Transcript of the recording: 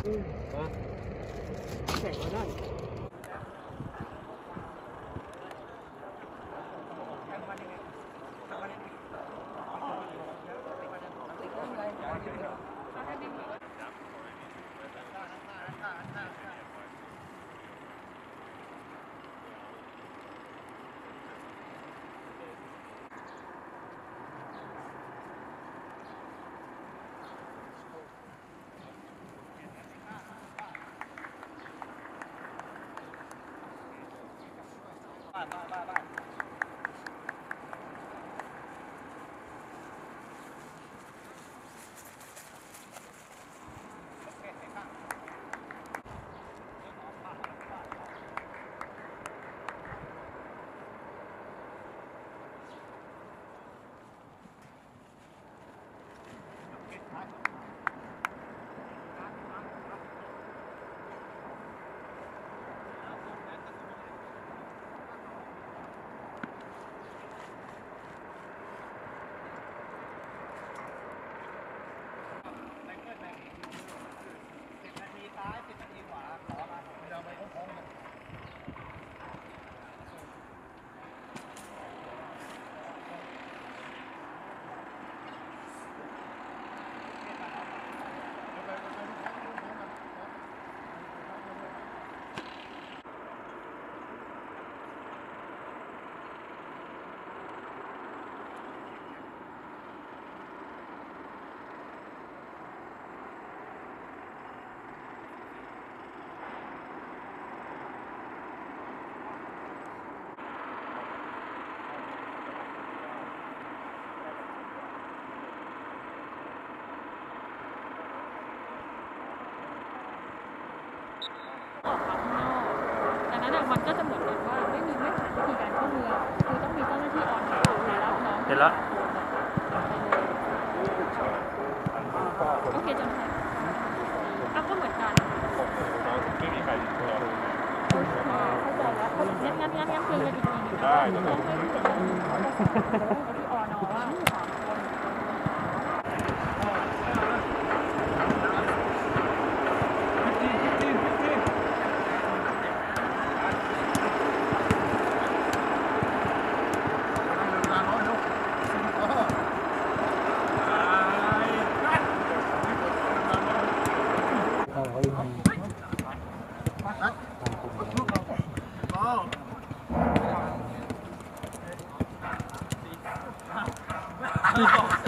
แข่งมาได้บ้านออกมาข้างนอกดังนั้นมันก็จะเหมือนกับว่าไม่ผ่านวิธีการเข้าเมืองคือต้องมีเจ้าหน้าที่ออนไลน์มารับน้องเสร็จแล้วโอเคจนไทยก็เหมือนกันไม่มีใครเข้าใจแล้วงั้นคุยกันอีกทีนึงได้ต้องให้ที่ออนอว่า3 คน Oh.